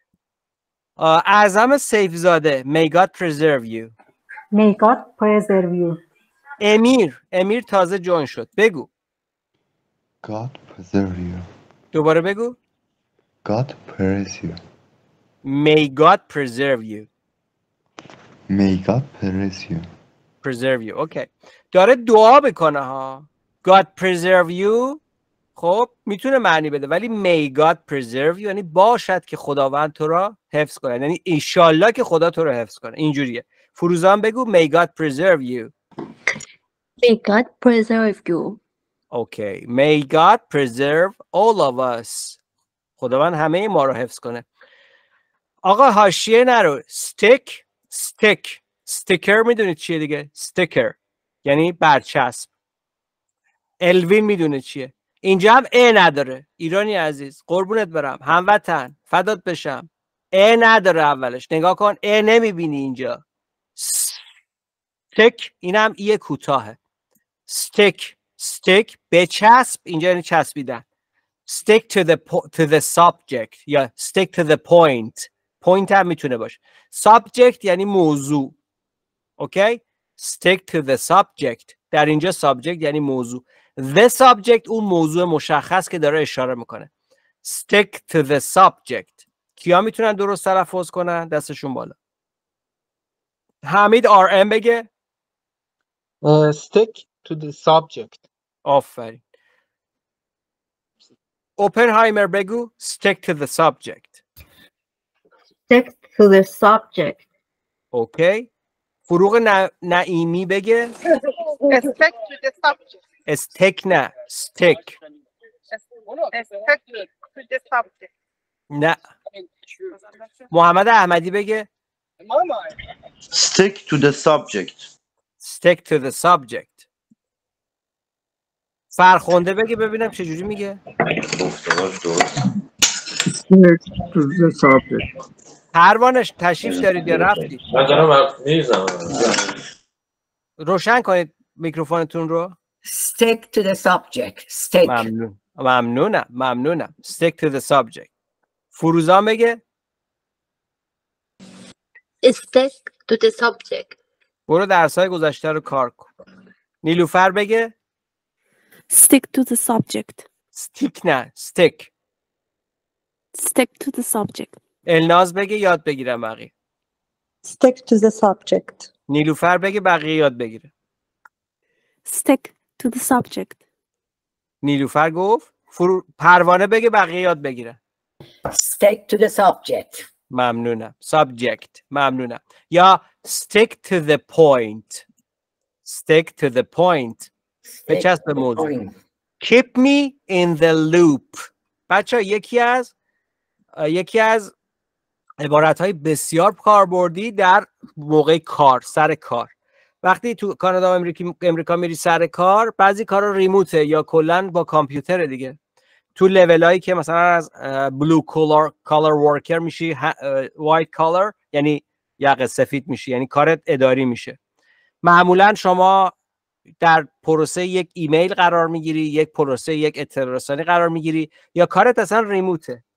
اعظم سیف زاده May God preserve you. May God preserve you. امیر امیر تازه جوین شد، بگو God preserve you. دوباره بگو God praise you. May God preserve you. May God praise you. preserve you. اوکی. داره دعا بکنه ها. God preserve you. خب میتونه معنی بده، ولی May God preserve you یعنی باشد که خداوند تو را حفظ کنه، یعنی انشالله که خدا تو را حفظ کنه. اینجوریه. فروزان بگو May God preserve you. May God preserve you. اوکی. May God preserve all of us. خداوند همه ما رو حفظ کنه. آقا حاشیه نرو. stick stick sticker میدونید چیه دیگه؟ sticker یعنی برچسب. الوین میدونه چیه؟ اینجا هم ا نداره. ایرانی عزیز قربونت برم، هموطن فدات بشم، ا نداره اولش. نگاه کن ا نمیبینی اینجا. stick اینم ای کوتاهه. stick stick بچسب، اینجا یعنی چسبیدن. stick to the to the subject یا stick to the point. point هم میتونه باشه. subject یعنی موضوع. اوکی؟ stick to the subject. در اینجا subject یعنی موضوع. the subject اون موضوع مشخص که داره اشاره میکنه. stick to the subject. کیا میتونن درست تلفظ کنن؟ دستشون بالا. حمید آر ام بگه uh, stick to the subject. آفرین. اوپنهایمر بگو stick to the subject. Stick to the subject. اوکی. فروغ ن... نعیمی بگه Stick to the subject. استیک نه stick. Stick to the subject. نه. محمد احمدی بگه Stick to the subject. stick to the subject. فرخنده بگه ببینم چجوری میگه. Stick to the subject. پروانش تشریف دارید یا رفتید؟ من دارم میزنم. روشن کنید میکروفونتون رو. Stick to the subject. Stick. ممنون. ممنونم. ممنونم. Stick to the subject. فروزان بگه Stick to the subject. برو درسای گذشته رو کار کن. نیلوفر بگه Stick to the subject. stick نه stick. Stick to the subject. الناز بگه یاد بگیرم بقیه. Stick to the subject. نیلوفر بگه بقیه یاد بگیره. Stick to the subject. نیلوفر گفت. فرو... پروانه بگه بقیه یاد بگیره. Stick to the subject. ممنونم. subject. ممنونم. یا stick to the point. stick to the point. بچسب موضوع. keep me in the loop. بچه یکی از یکی از عبارت‌های بسیار کاربردی در موقع کار، سر کار. وقتی تو کانادا و امریکا امریکا میری سر کار، بعضی کارا ریموته یا کلا با کامپیوتر دیگه. تو لولایی که مثلا از بلو کالر کالر ورکر میشی، وایت کالر یعنی یقه سفید میشی، یعنی کارت اداری میشه. معمولا شما در پروسه یک ایمیل قرار میگیری، یک پروسه یک اطلاع رسانی قرار میگیری، یا کارت اصلا ریموته.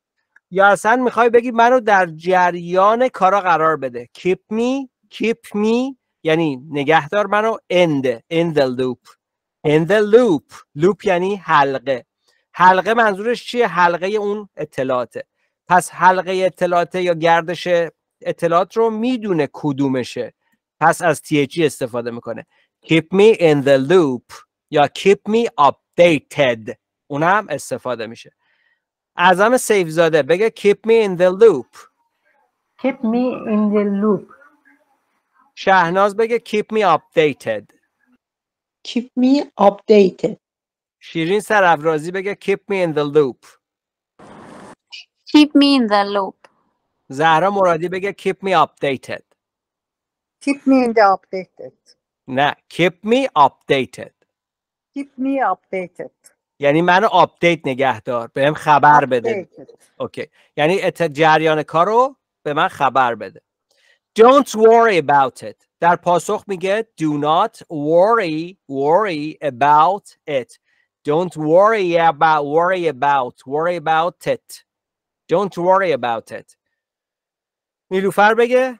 یا اصلا میخوای بگی منو در جریان کارا قرار بده. keep me keep me یعنی نگهدار منو in the in the loop in the loop loop یعنی حلقه. حلقه منظورش چیه؟ حلقه اون اطلاعاته. پس حلقه اطلاعاته یا گردش اطلاعات رو میدونه کدومشه، پس از تی اچ ای استفاده میکنه. keep me in the loop یا keep me updated اونم استفاده میشه. اعظم سیفزاده بگه keep me in the loop. Keep me in the loop. شهناز بگه keep me updated. Keep me updated. شیرین سرافرازی بگه keep me in the loop. Keep me in the loop. زهرا مرادی بگه keep me updated. Keep me in the updated. نه keep me updated. Keep me updated. یعنی منو آپدیت نگهدار، بهم خبر بده. اوکی، یعنی ات جریان کارو به من خبر بده. Don't worry about it. در پاسخ میگه do not worry worry about it. Don't worry about worry about worry about it. Don't worry about it. نیلوفر بگه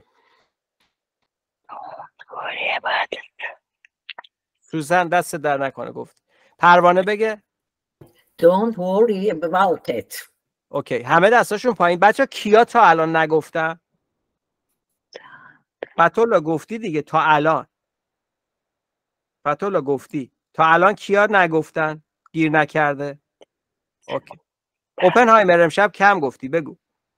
Don't worry about it. سوزن دست در نکنه گفت. پروانه بگه Don't worry about it. اوکی، همه دستاشون پایین. بچه کیا تا الان نگفتن؟ فتولا گفتی دیگه تا الان. فتولا گفتی تا الان کیا نگفتن؟ گیر نکرده. اوکی. اوپنهایمر امشب کم گفتی، بگو.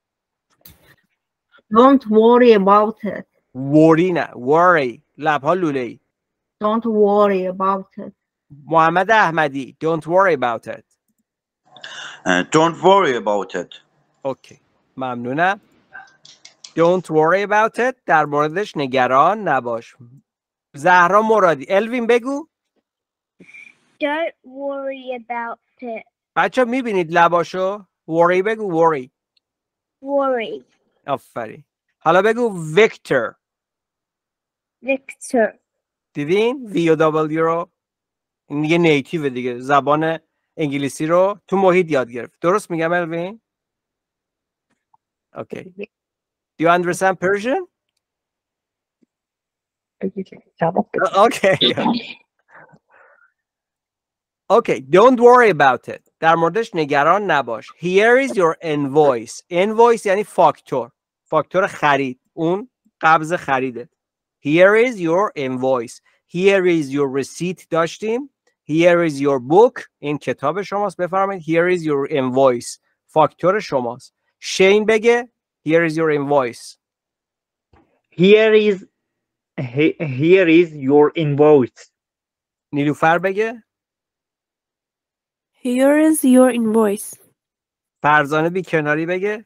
Don't worry about it. worry نه worry لبها لوله‌ای. Don't worry about it. محمد احمدی don't worry about it. Uh, don't worry about it. اوکی، ممنونم. Don't worry about it در موردش نگران نباش. زهرا مرادی الوین بگو. Don't worry about it. بچه میبینید لباشو؟ worry بگو worry. Worry. آفرین. حالا بگو ویکتور. Victor. دیدین وی و دبلیو رو؟ این دیگه نیتیو دیگه، زبان انگلیسی رو تو محیط یاد گرفت. درست میگم الوین؟ اوکی. Do you understand Persian? Okay. Okay, don't worry about it. در موردش نگران نباش. Here is your invoice. Invoice یعنی فاکتور. فاکتور خرید. اون قبض خریده. Here is your invoice. Here is your receipt داشتیم. Here is your book. این کتاب شماست، بفرمایید. Here is your invoice. فاکتور شماست. شین بگه Here is your invoice. Here is he, here is your invoice. نیلوفر بگه Here is your invoice. فرزانه بی کناری بگه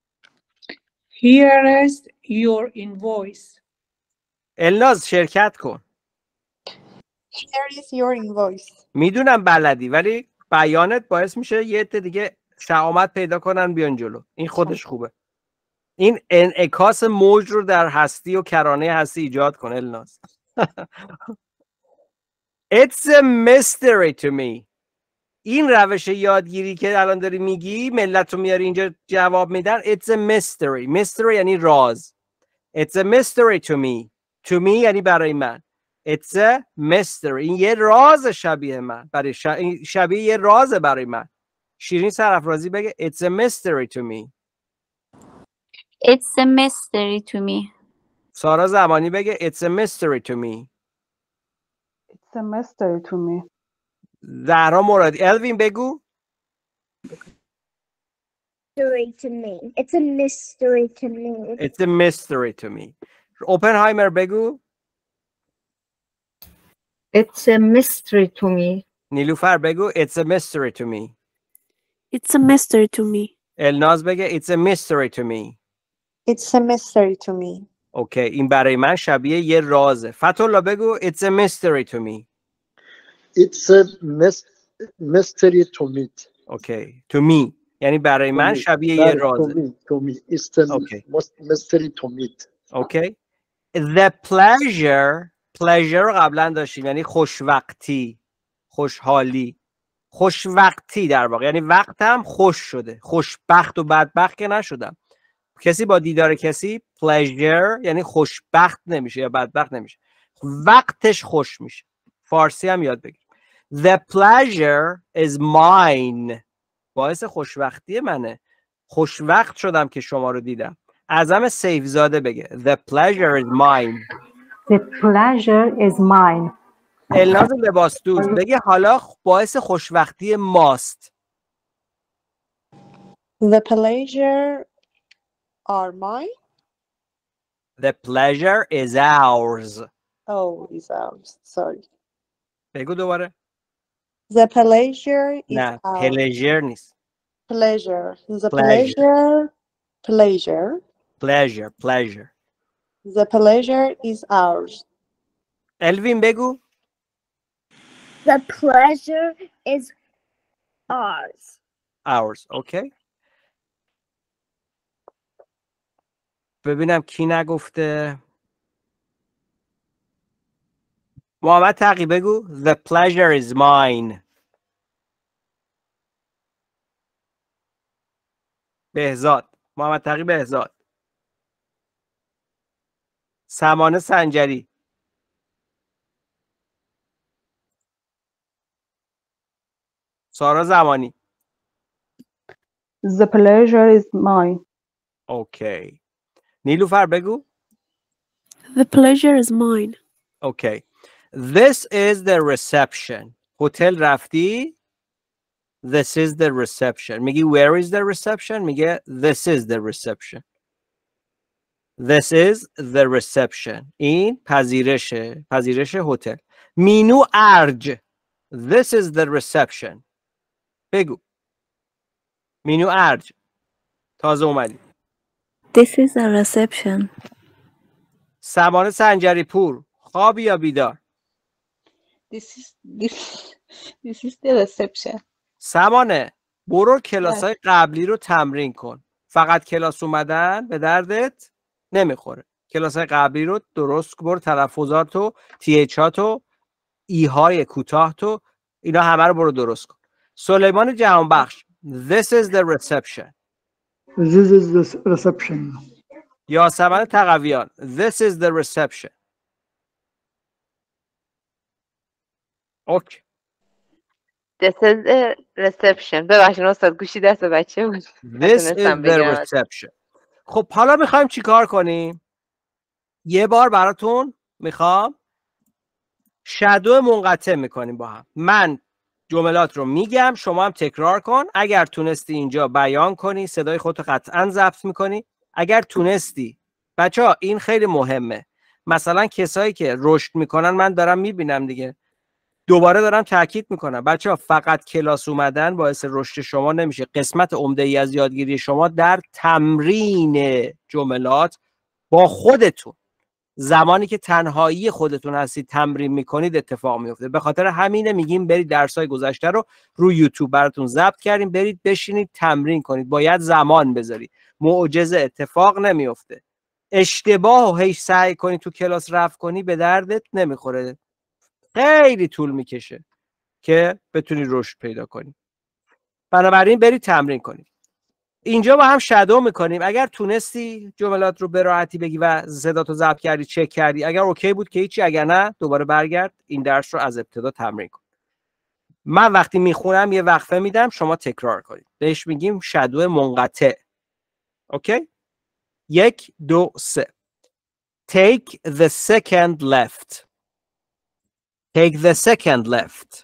Here is your invoice. الناز شرکت کن. Here is your invoice. میدونم بلدی ولی بیانت باعث میشه یه عده دیگه شهامت پیدا کنن بیان جلو. این خودش خوبه. این انعکاس موج رو در هستی و کرانه هستی ایجاد کن الناز. It's a mystery to me. این روش یادگیری که الان داری میگی ملت رو میاری اینجا جواب میدن. It's a mystery. mystery یعنی راز. It's a mystery to me. To me یعنی برای من. It's a mystery. این یه راز شبیه من. برای ش... شبیه یه راز برای من. شیرین سرافرازی بگه It's a mystery to me. It's a mystery to me. سارا زمانی بگه It's a mystery to me. It's a mystery to me. زهرا مرادی الوین بگو. Mystery to me. It's a mystery to me. It's a mystery to me. اوپنهایمر بگو. It's a mystery to me. نیلوفر بگو It's a mystery to me. It's a mystery to me. الناز بگه It's a mystery to me. It's a mystery to me. اوکی، این برای من شبیه یه رازه. فتولا بگو It's a mystery to me. It's a mystery to me. اوکی، to me یعنی برای من شبیه یه رازه. To me, to me. It's a okay. mystery to me. اوکی. The pleasure pleasure رو قبلا داشتیم یعنی خوشوقتی، خوشحالی. خوشوقتی در واقع، یعنی وقتم خوش شده. خوشبخت و بدبخت که نشدم. کسی با دیدار کسی pleasure یعنی خوشبخت نمیشه یا بدبخت نمیشه، وقتش خوش میشه. فارسی هم یاد بگیر. The pleasure is mine. باعث خوشوقتی منه. خوشوقت شدم که شما رو دیدم. اعظم سیف زاده بگه The pleasure is mine. The pleasure is mine. الناز لباس دوست بگه حالا باعث خوشوقتی ماست. The pleasure are mine. The pleasure is ours. Oh, is ours. Sorry. بگو دوباره. The pleasure is نه ours. pleasure نیست. Pleasure. The Pleasure. pleasure. Pleasure. Pleasure. Pleasure. The pleasure is ours. الوین بگو. The pleasure is ours. Ours. Okay. ببینم کی نگفته. محمد تقی بگو. The pleasure is mine. بهزاد. محمد تقی بهزاد. سمانه سنجری. سارا زمانی. The pleasure is mine. اوکی. نیلوفر بگو. The pleasure is mine. اوکی. This is the reception. هتل رفتی. This is the reception. میگی where is the reception؟ میگه this is the reception. This is the reception. این پذیرشه. پذیرش هتل. مینو ارج. This is the reception. بگو. مینو ارج. تازه اومدی. This is the reception. سمانه سنجری پور. خواب یا بیدار؟ This is this this is the reception. سمانه برو کلاس های قبلی رو تمرین کن. فقط کلاس اومدن به دردت نمیخوره. کلاس های قبلی رو درست برو، تلفظاتو، تی اچ هاتو، ای های کوتاه تو، اینا همه رو برو درست کن. سلیمان جهانبخش. This is the reception. This is the reception. یاسمن تقویان. This is the reception. اوکی. This is the reception. ببخشید استاد گوشی دست بچه بود. This is the reception. خب حالا میخوایم چی کار کنیم؟ یه بار براتون میخوام شادو منقطع میکنیم با هم. من جملات رو میگم، شما هم تکرار کن. اگر تونستی اینجا بیان کنی، صدای خودت قطعا ضبط میکنی. اگر تونستی، بچه ها این خیلی مهمه. مثلا کسایی که رشد میکنن من دارم میبینم دیگه. دوباره دارم تاکید میکنم بچه ها فقط کلاس اومدن باعث رشد شما نمیشه. قسمت عمده ای از یادگیری شما در تمرین جملات با خودتون، زمانی که تنهایی خودتون هستید تمرین میکنید اتفاق میفته. به خاطر همینه میگیم برید درسای گذشته رو روی یوتیوب براتون ضبط کردیم، برید بشینید تمرین کنید. باید زمان بذارید. معجزه اتفاق نمیفته. اشتباه و هی سعی کنی تو کلاس رفت کنی به دردت نمیخوره. خیلی طول میکشه که بتونی رشد پیدا کنی. بنابراین برید تمرین کنید. اینجا با هم شادو میکنیم. اگر تونستی جملات رو به راحتی بگی و صداتو ضبط کردی، چک کردی، اگر اوکی بود که هیچی، اگر نه دوباره برگرد این درس رو از ابتدا تمرین کن. من وقتی میخونم یه وقفه میدم، شما تکرار کنید. بهش میگیم شادو منقطع. اوکی؟ یک دو سه. Take the second left. Take the second left.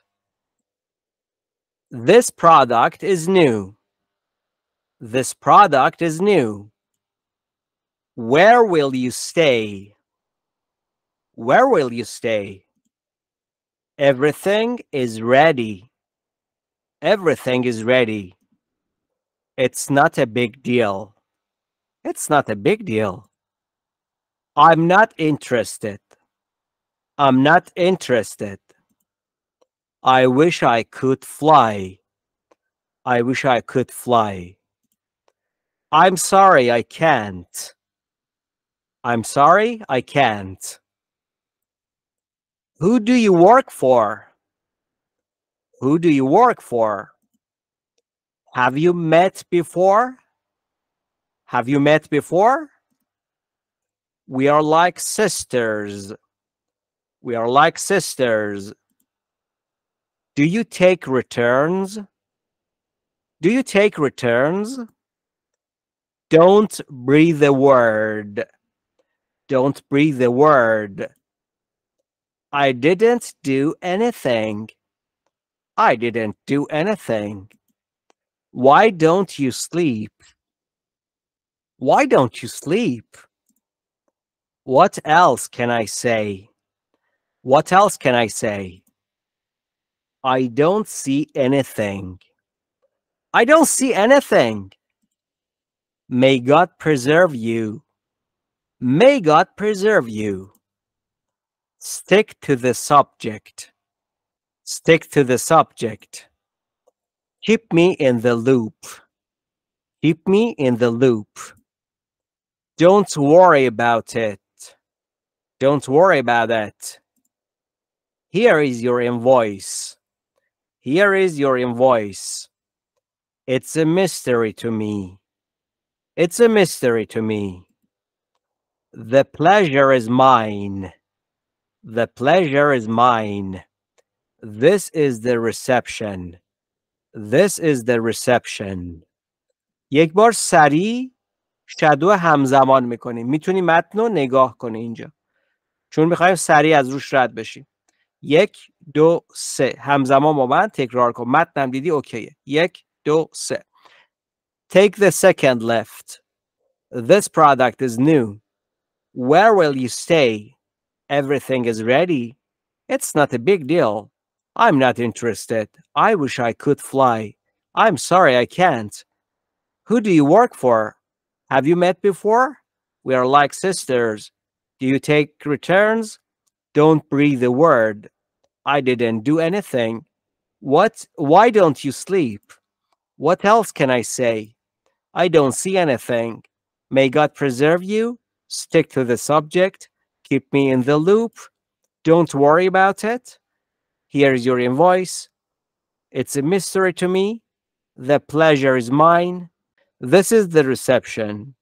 This product is new. This product is new. Where will you stay? Where will you stay? Everything is ready. Everything is ready. It's not a big deal. It's not a big deal. I'm not interested. I'm not interested. I wish I could fly. I wish I could fly. I'm sorry I can't. I'm sorry I can't. Who do you work for? Who do you work for? Have you met before? Have you met before? We are like sisters. We are like sisters. Do you take returns? Do you take returns? Don't breathe a word. Don't breathe a word. I didn't do anything. I didn't do anything. Why don't you sleep? Why don't you sleep? What else can I say? What else can I say? I don't see anything. I don't see anything. May God preserve you. May God preserve you. Stick to the subject. Stick to the subject. Keep me in the loop. Keep me in the loop. Don't worry about it. Don't worry about it. Here is your invoice. Here is your invoice. It's a mystery to me. It's a mystery to me. The pleasure is mine. The pleasure is mine. This is the reception. This is the reception. یک بار سریع شادو همزمان میکنیم. میتونی متن رو نگاه کنی اینجا. چون میخوایم سریع از روش رد بشیم. یک، دو، سه. همزمان با من تکرار کن. متنم دیدی اوکیه. یک، دو، سه. Take the second left. This product is new. Where will you stay? Everything is ready. It's not a big deal. I'm not interested. I wish I could fly. I'm sorry I can't. Who do you work for? Have you met before? We are like sisters. Do you take returns? Don't breathe a word. I didn't do anything. What? Why don't you sleep? What else can I say? I don't see anything. May God preserve you. Stick to the subject. Keep me in the loop. Don't worry about it. Here's your invoice. It's a mystery to me. The pleasure is mine. This is the reception.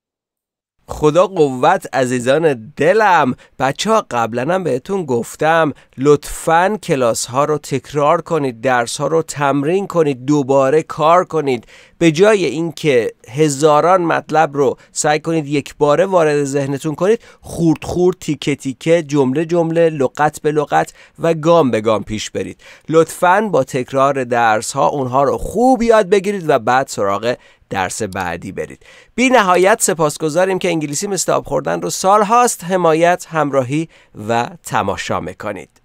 خدا قوت عزیزان دلم. بچه ها قبلا هم بهتون گفتم لطفاً کلاس ها رو تکرار کنید، درس ها رو تمرین کنید، دوباره کار کنید. به جای اینکه هزاران مطلب رو سعی کنید یک باره وارد ذهنتون کنید، خورد خورد، تیکه تیکه، جمله جمله، لغت به لغت و گام به گام پیش برید. لطفاً با تکرار درس ها اونها رو خوب یاد بگیرید و بعد سراغ درس بعدی برید. بی نهایت سپاسگزاریم که انگلیسی مثل آب خوردن رو سال هاست حمایت، همراهی و تماشا میکنید.